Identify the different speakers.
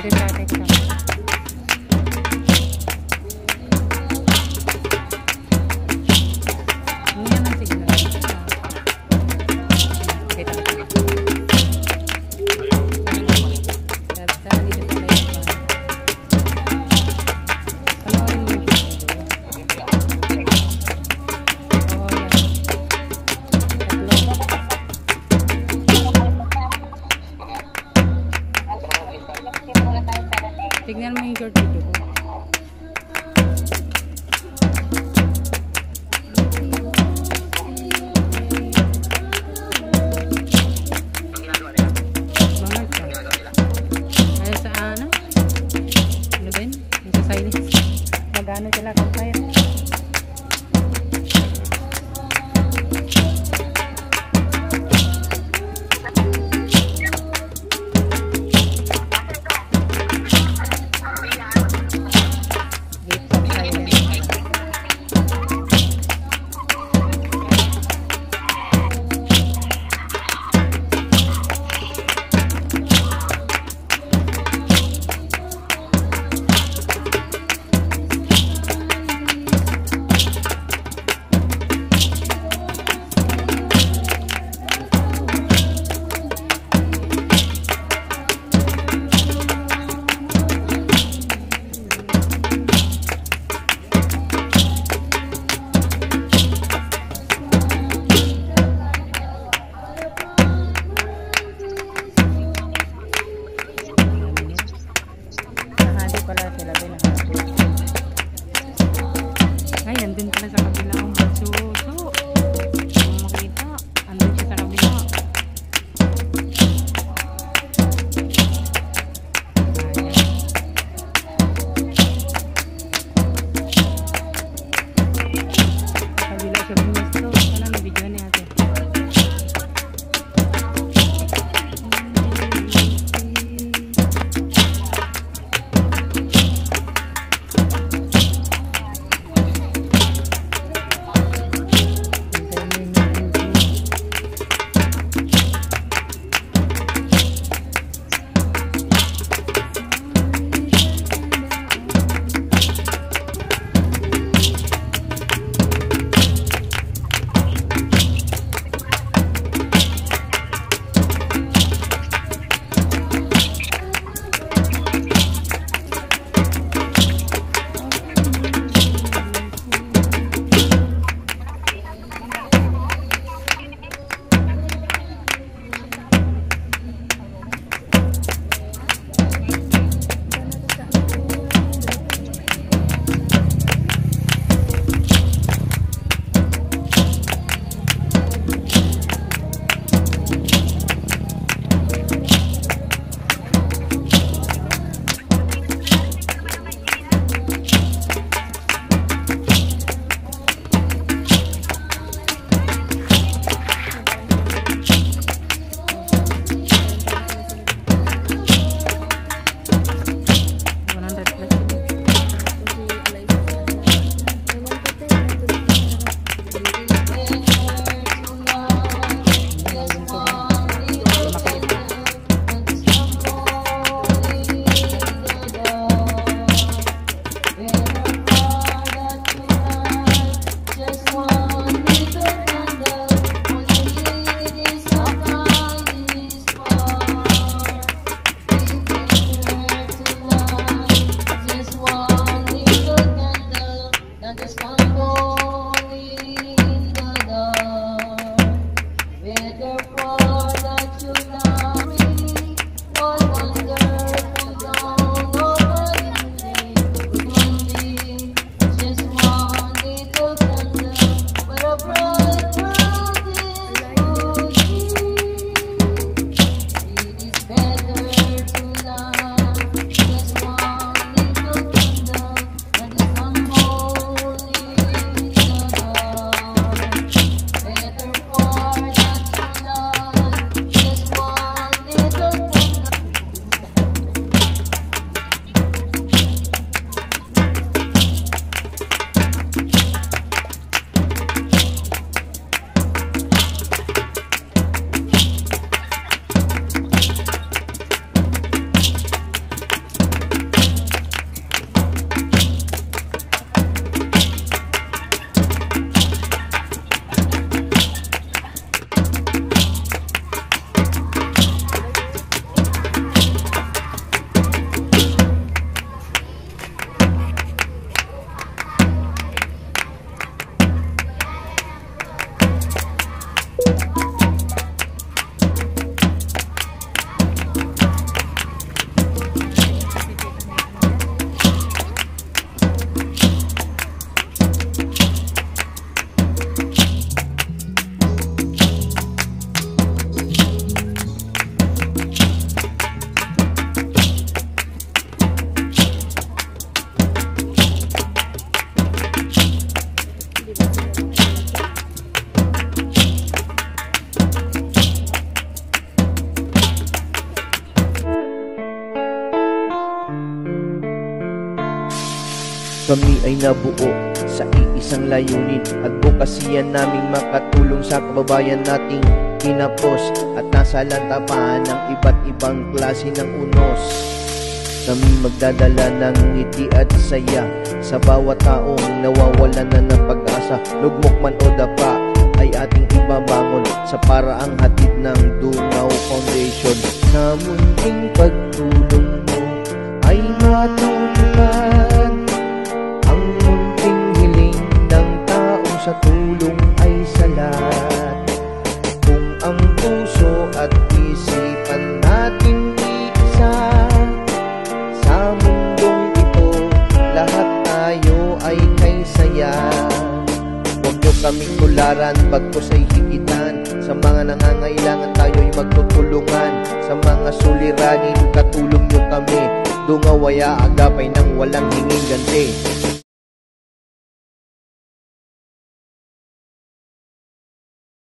Speaker 1: Tignan mo yung short video ko. Bangat ka. Ayaw sa ano? Ano ba yun? Yung sa silence. Magano sila kampaya. Ngayon, dun pala sa kabila ang basuso. Makita, andun siya sa kabila. Sa kabila siya bumusto. Sana na video niya natin.
Speaker 2: Kami ay nabuo sa iisang layunin, advokasya naming makatulong sa kababayan nating kinapos at nasa lantapan ng iba't ibang klase ng unos. Kami magdadala ng ngiti at saya sa bawat taong nawawalan na ng pag-asa. Lugmok man o dapa ay ating ibabangon sa paraang hatid ng Dungaw Foundation. Sa munting pagtulong mo ay matutupad ang munting hiling ng taong sa tulong ay salat. Kung ang puso at isipan natin iisa, sa mundong ito lahat tayo ay kay saya. Huwag nyo kaming tularan, bagkus ay higitan. Sa mga nangangailangan tayo'y magtutulungan. Sa mga suliranin, katulong nyo kami. Dungawaya agapay ng walang hinging ganti.